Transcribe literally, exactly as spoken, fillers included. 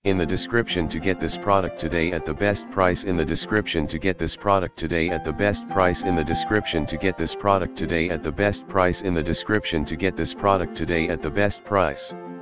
in the description to get this product today at the best price in the description to get this product today at the best price in the description to get this product today at the best price in the description to get this product today at the best price.